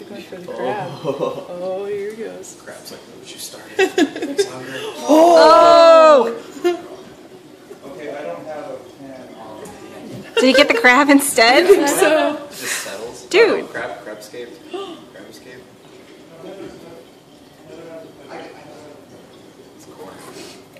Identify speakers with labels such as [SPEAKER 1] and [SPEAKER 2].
[SPEAKER 1] to go for the crab. Oh, here he goes.
[SPEAKER 2] Crab's like what you started. He's hungry.
[SPEAKER 3] Oh!
[SPEAKER 2] Okay, I don't have a pan on.
[SPEAKER 3] Did you get the crab instead?
[SPEAKER 1] I think so.
[SPEAKER 2] It just settles.
[SPEAKER 3] Dude.
[SPEAKER 2] Oh, wait, crab escaped. Crab escaped. It's corn.